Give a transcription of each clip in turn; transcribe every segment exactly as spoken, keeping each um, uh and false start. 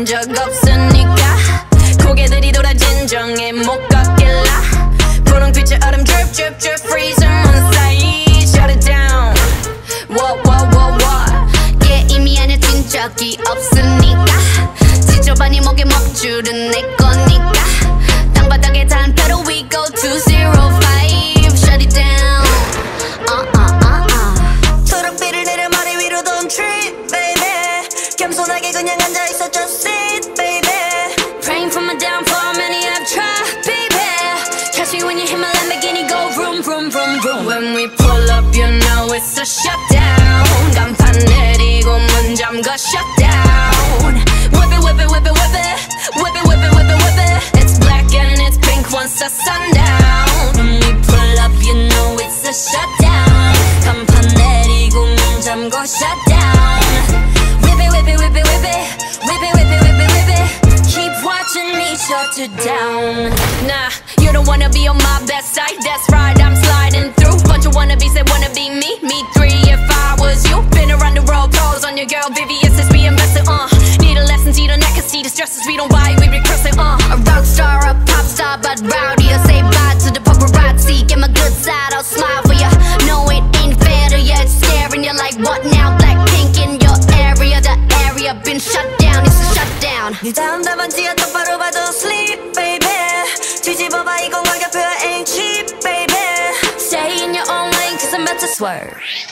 적 없으니까 고개들이 돌아 진정해 못 걷길라 분홍빛의 얼음 drip drip drip freeze on side shut it down what what what what 게임이 아니야 뛴 적이 없으니까 지저분이 목에 먹줄은 내 거니까 땅바닥에 단패로 we go to zero five shut it down uh uh uh uh 초록빛을 내려 머리 위로 don't trip baby 겸손하게 그냥 앉아있어 just sit baby praying for my downfall many have tried baby catch me when you hit my Lamborghini go vroom vroom vroom vroom when we pull up you know it's a shutdown 간판 내리고 문 잠궈 shutdown whip it whip it whip it whip it whip it whip it whip it whip it it's black and it's pink once the sundown when we pull up you know it's a shutdown 간판 내리고 문 잠궈 shutdown whip it whip it whip it whip it whip it whip it whip it whip it keep watching me shut it down nah you don't wanna be on my best side that's right I'm sliding through bunch of wannabes that wanna be me me three if I was you been around the world pose on your girl V V S is being messy uh need a lesson see the neck and see the stresses we don't buy we regress it uh a rock star a pop star but rowdy I say bye to the paparazzi get my good side I'll smile for ya no it ain't fair to ya it's scaring you like what now blackpink in your area the area been shut down it's a shutdown 네 다음 답안지야 똑바로 봐도 sleep baby 뒤집어봐 이건 가격표야 ain't cheap baby stay in your own lane cause I'm about to swerve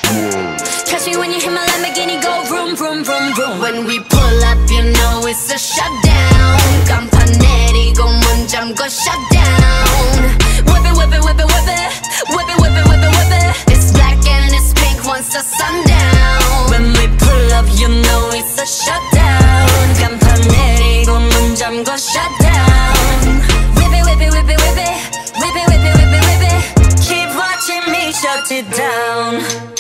catch me when you hit my Lamborghini go vroom vroom vroom vroom when we pull up you know it's a shutdown 간판 내리고 문 잠궈 shutdown whip it whip it whip it whip it whip it whip it whip it whip it it's black and it's pink once the sundown when we pull up you know it's a shutdown 간판 내리고 문 잠궈 shutdown whip it whip it whip it whip it whip it whip it whip it whip it keep watching me shut it down